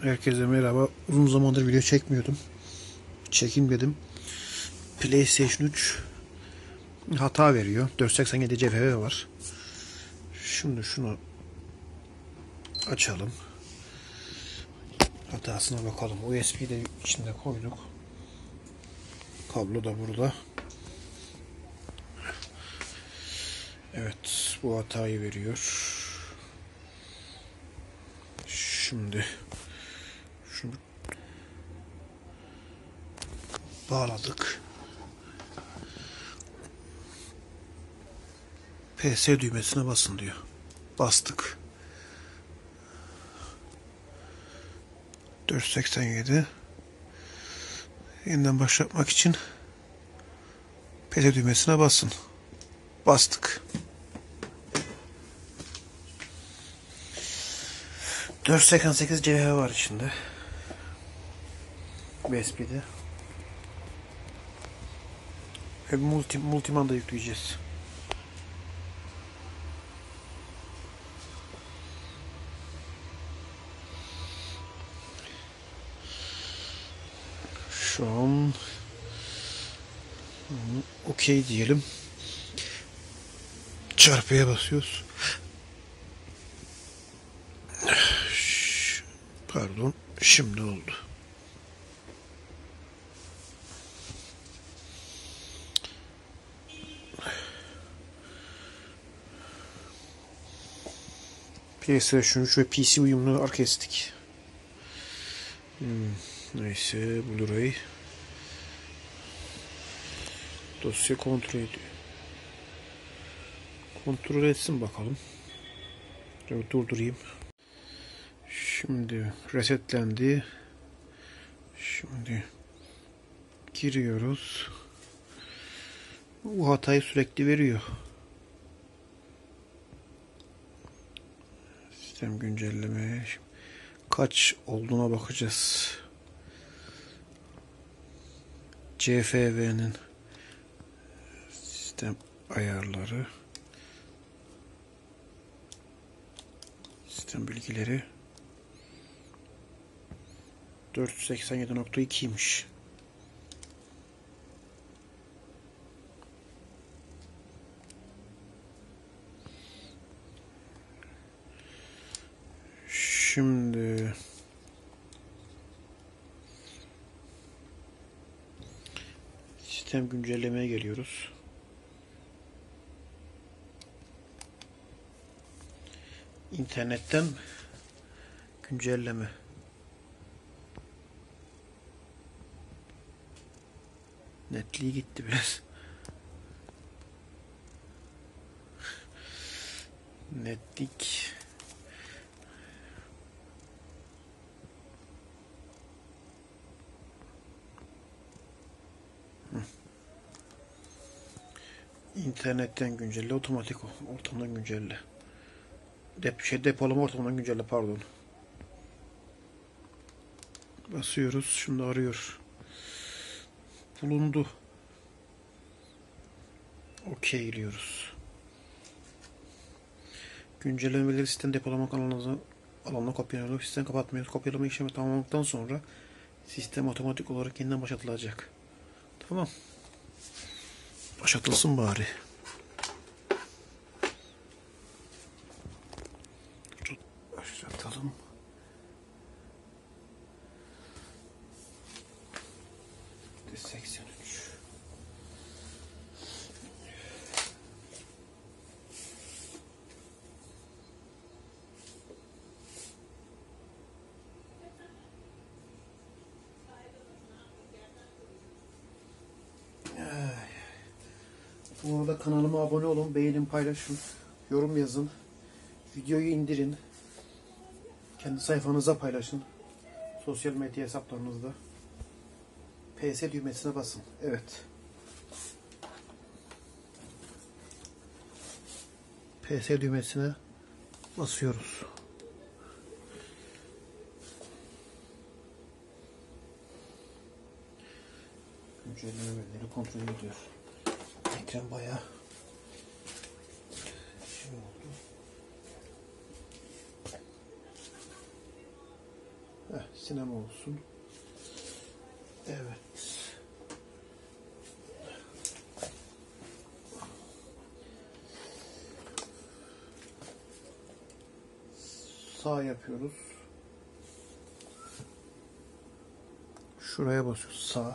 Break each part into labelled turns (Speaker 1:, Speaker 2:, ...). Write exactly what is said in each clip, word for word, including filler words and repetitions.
Speaker 1: Herkese merhaba. Uzun zamandır video çekmiyordum. Çekim dedim. PlayStation üç hata veriyor. dört yüz seksen yedi C F V var. Şimdi şunu açalım. Hatasına bakalım. U S B'yi de içinde koyduk. Kablo da burada. Evet, bu hatayı veriyor. Şimdi şunu bağladık. P S düğmesine basın diyor. Bastık. dört yüz seksen yedi. Yeniden başlatmak için P S düğmesine basın. Bastık. dört yüz seksen sekiz C F V var içinde. U S B'de. Ve multi, multimanda yükleyeceğiz. Şu an okey diyelim. Çarpıya basıyoruz. Pardon. Şimdi oldu. PlayStation üç ve P C uyumlu arka stick. Hmm, neyse, Blu-ray. Dosya kontrol ediyor. Kontrol etsin bakalım. Dur, durdurayım. Şimdi resetlendi. Şimdi giriyoruz. Bu hatayı sürekli veriyor. Sistem güncelleme. Kaç olduğuna bakacağız. C F V'nin sistem ayarları. Sistem bilgileri dört yüz seksen yedi nokta iki'ymiş. Şimdi sistem güncellemeye geliyoruz. İnternetten güncelleme. Netliği gitti biraz. Netlik. Hı. İnternetten güncelle, otomatik ortamdan güncelle. Dep şey depolama ortamından güncelle, pardon. Basıyoruz. Şimdi arıyor. Bulundu. Okey diyoruz. Güncellemeleri sistem depolama alanına, alanına kopyalıyoruz. Sistem kapatmıyoruz. Kopyalama işlemi tamamladıktan sonra sistem otomatik olarak yeniden başlatılacak. Tamam. Başlatılsın bari. Başlatalım. seksen üç. Bu arada kanalıma abone olun, beğenin, paylaşın, yorum yazın, videoyu indirin, kendi sayfanıza paylaşın, sosyal medya hesaplarınızda. P S düğmesine basın. Evet. P S düğmesine basıyoruz. Güncellemeleri kontrol ediyor. Ekran bayağı şey oldu. Heh, sinema olsun. Evet. Sağ yapıyoruz. Şuraya basıyoruz. Sağ.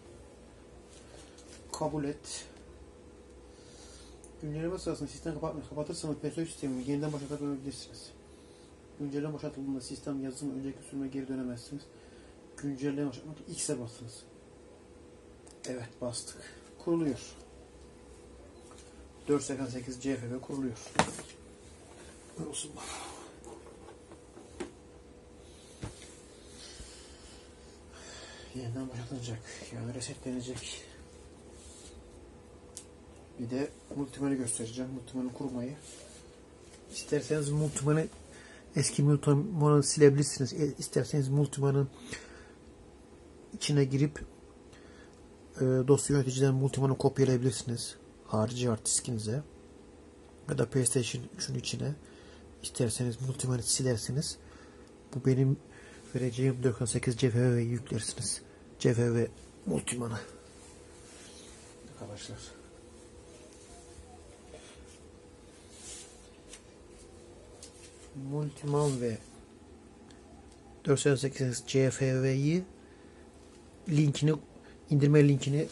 Speaker 1: Kabul et. Güncelleme sırasında sistem kapatmayı kapatırsanız P S O sistemini yeniden başlatabilirsiniz. Güncelleme başlatıldığında sistem yazılımı önceki sürüme geri dönemezsiniz. Güncelleme başlatmak için X'e basınız. Evet, bastık. Kuruluyor. dört seksen sekiz C F V kuruluyor. Olsun. Yeniden başlatılacak. Yani resetlenecek. Bir de multimenü göstereceğim. Multimenü kurmayı. İsterseniz multimenü eski multimenü silebilirsiniz. İsterseniz multimenün içine girip e, dosya yöneticiden multimenü kopyalayabilirsiniz. Harici hard diskinize. Ya da PlayStation üçün içine. İsterseniz multimenü silersiniz. Bu benim vereceğim doksan sekiz C F V'yi yüklersiniz. C F V multimenü. Arkadaşlar. Multiman ve dört seksen sekiz C F V'yi linkini indirme linkini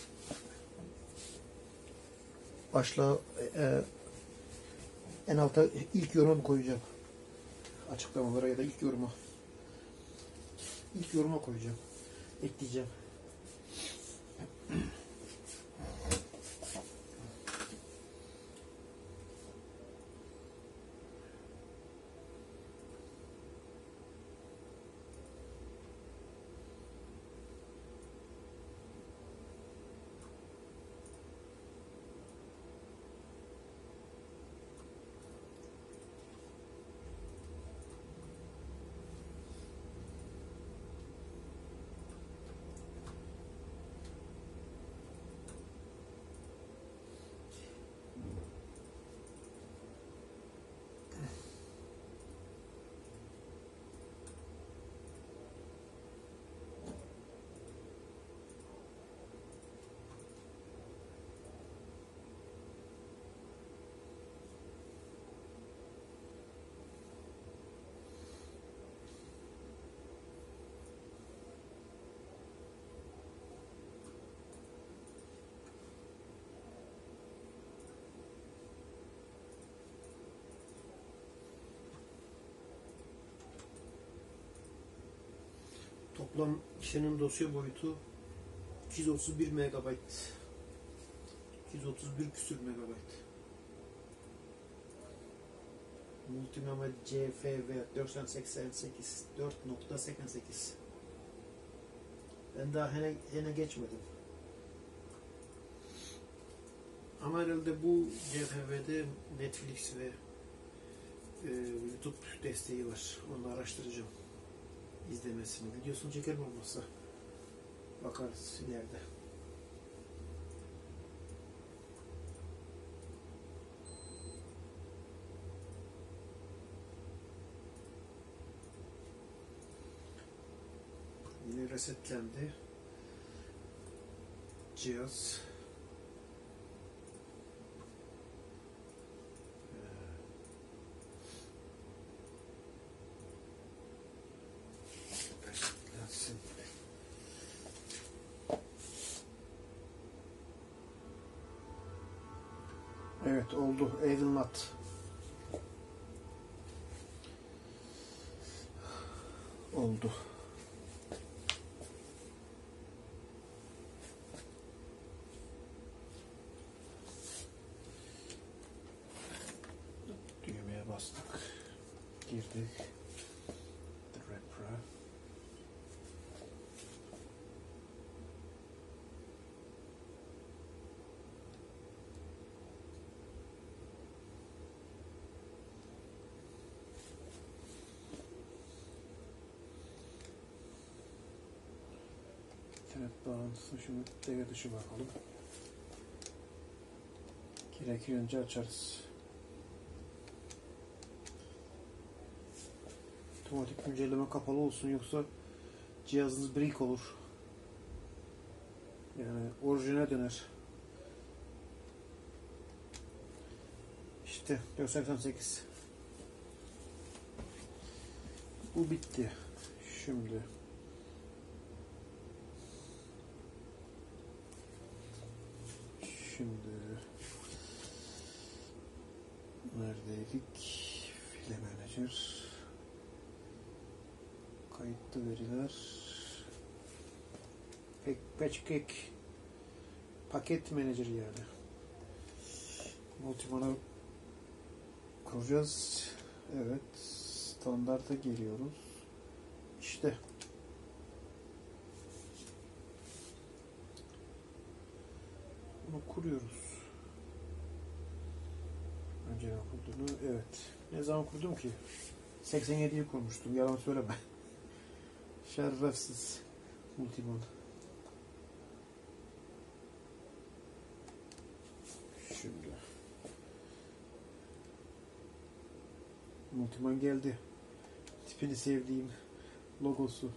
Speaker 1: başla e, en alta ilk yorum koyacağım. Açıklamalara ya da ilk yoruma. İlk yoruma koyacağım. Ekleyeceğim. Toplam işlenim dosya boyutu iki yüz otuz bir megabayt. iki yüz otuz bir küsür megabayt. Multimama C F V dört seksen sekiz dört nokta seksen sekiz. Ben daha hene, hene geçmedim. Ama herhalde bu C F V'de Netflix ve e, YouTube desteği var. Onu araştıracağım. İzlemesini. Videosunu çekerim olmazsa. Bakarız ileride. Yine resetlendi. Cihaz. Evet, oldu. Aydınlat. Oldu. Düğmeye bastık. Girdik. Repra. İnternet bağlantısı, şunu devre dışı bakalım. Gerekiyorsa açarız. Otomatik güncelleme kapalı olsun, yoksa cihazınız break olur. Yani orijine döner. İşte dört yüz seksen sekiz. Bu bitti. Şimdi Şimdi neredeydik? File Manager, kayıtlı veriler, Patchcake, paket manager yani. Multiman'a kuracağız. Evet, standarta geliyoruz. İşte bunu kuruyoruz. Önce kurduğunu, evet. Ne zaman kurdum ki? seksen yediyi kurmuştum. Yalan söyleme. Şerefsiz. Multiman. Şimdi. Multiman geldi. Tipini sevdiğim logosu.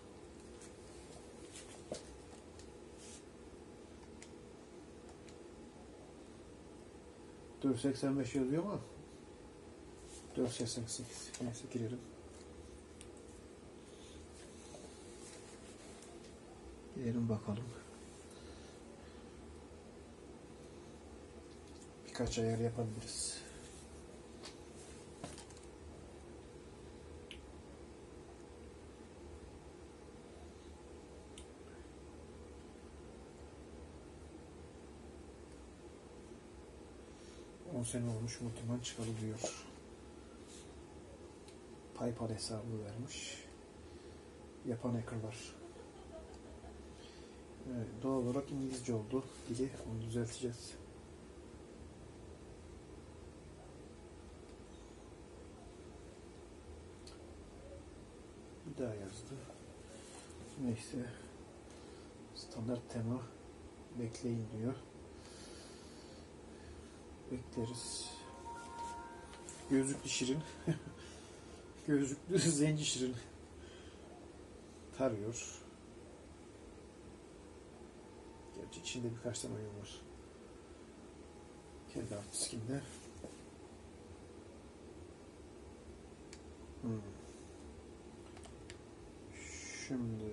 Speaker 1: dört yüz seksen beş yazıyor ama dört yüz seksen sekiz. Neyse girelim. Girelim bakalım. Birkaç ayar yapabiliriz. on sene olmuş Multiman çıkarılıyor. PayPal hesabı vermiş. Yapan hackerlar. Evet, doğal olarak İngilizce oldu dili. Onu düzelteceğiz. Bir daha yazdı. Neyse. Standart tema. Bekleyin diyor. Bekleriz. Gözlüklü Şirin. Gözlüklü Zenci Şirin. Tarıyor. Gerçi içinde birkaç tane oyun var. Kendi artiskinde. Hmm. Şimdi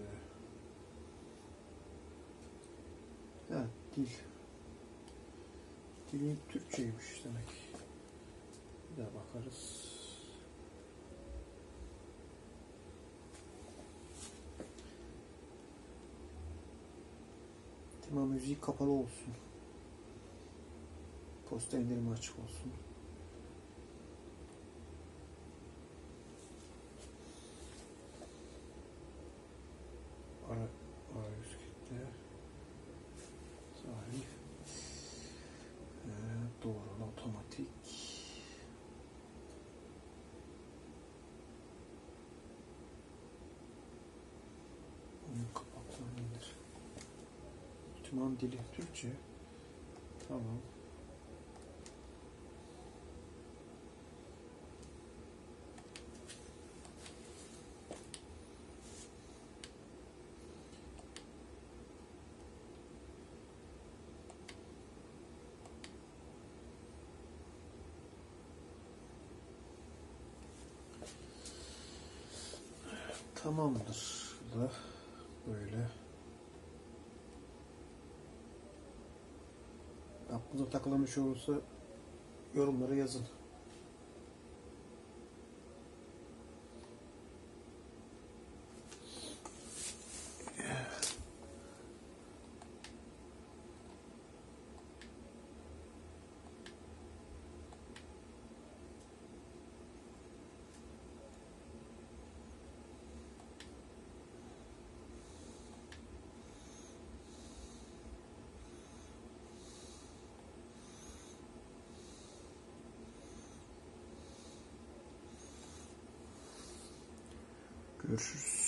Speaker 1: ha, dil. Dilin Türkçeymiş demek. Bir daha bakarız. Tema müziği kapalı olsun. Posta indirimi açık olsun. Ara, arayüz kitle. Sahip. Ee, doğrulu otomatik. Onun kapaklarını indir. Multiman dili Türkçe. Tamam. Tamamdır. Da böyle. Aklınıza takılan bir şey olursa yorumlara yazın. Görüşürüz.